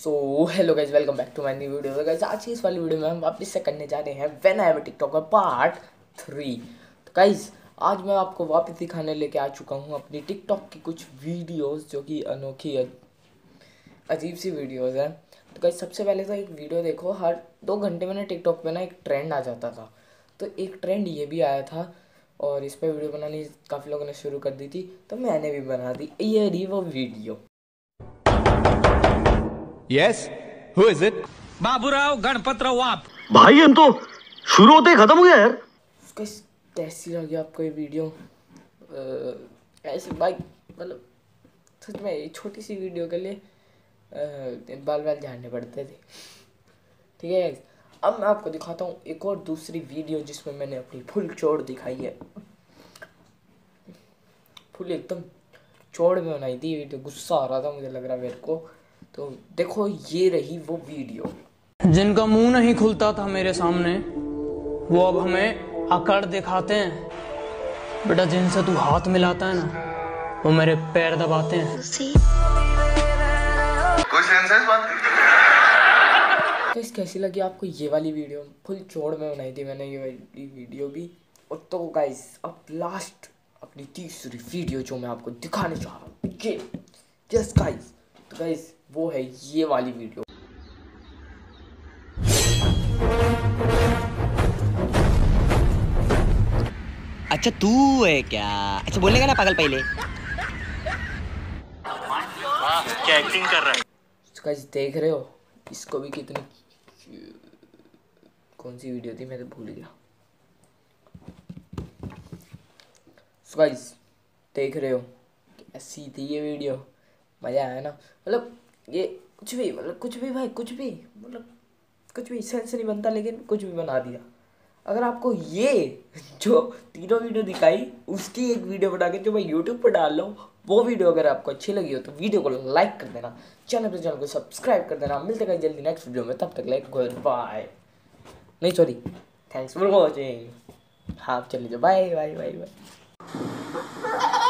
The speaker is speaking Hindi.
So hello guys, welcome back to my new video. तो गाइज आज की इस वाली वीडियो में हम वापस से करने जा रहे हैं when I have a TikToker part 3। तो गाइज आज मैं आपको वापस दिखाने लेके आ चुका हूँ अपनी टिकटॉक की कुछ वीडियोस जो कि अनोखी अजीब सी वीडियोस हैं। तो गाइज सबसे पहले तो एक वीडियो देखो, हर 2 घंटे में ना टिकटॉक पे ना एक ट्रेंड आ जाता था। तो एक ट्रेंड ये भी आया था और इस पर वीडियो बनानी काफ़ी लोगों ने शुरू कर दी थी, तो मैंने भी बना दी। ये रही वो video. Yes, who is it? Baburao Ganpatrao आप भाई हम तो शुरू होते ही खत्म हो गया यार। कैसी लगी आपको ये वीडियो? ऐसे भाई मतलब सच में ये छोटी सी वीडियो के लिए बाल झाड़ने पड़ते थे। ठीक है, अब मैं आपको दिखाता हूँ एक और दूसरी वीडियो जिसमें मैंने अपनी फुल चौड़ दिखाई है। फुल एकदम चौड़ में बनाई थी वीडियो। गुस्सा आ रहा था मुझे, लग रहा मेरे को। तो देखो ये रही वो वीडियो। जिनका मुंह नहीं खुलता था मेरे सामने वो अब हमें अकड़ दिखाते हैं। बेटा जिनसे तू हाथ मिलाता है ना वो मेरे पैर दबाते हैं। कोई सेंस है इस बात की? कैसी लगी आपको ये वाली वीडियो? फुल चौड़ में बनाई थी मैंने ये वाली वीडियो भी। और तो गाइस अब लास्ट अपनी तीसरी वीडियो जो मैं आपको दिखाने चाह रहा हूँ, ये यस गाइस। तो गाइस वो है ये वाली वीडियो। अच्छा तू है क्या? अच्छा बोलने का ना पागल पहले। क्या एक्टिंग कर रहा है? तो गाइस देख रहे हो इसको भी कितनी कौन सी वीडियो थी मैं तो भूल गया। तो गाइस देख रहे हो कैसी थी ये वीडियो? मज़ा आया ना? मतलब ये कुछ भी, मतलब कुछ भी भाई, कुछ भी, मतलब कुछ भी सेंस नहीं बनता, लेकिन कुछ भी बना दिया। अगर आपको ये जो तीनों वीडियो दिखाई उसकी एक वीडियो बना के जो मैं यूट्यूब पर डाल रहा हूँ, वो वीडियो अगर आपको अच्छी लगी हो तो वीडियो को लाइक कर देना, चैनल को सब्सक्राइब कर देना। मिलते हैं जल्दी नेक्स्ट वीडियो में, तब तक लाइक गुड बाय। नहीं सॉरी, थैंक्स फॉर वॉचिंग। हाँ चलिए, बाय बाय बाय बाय।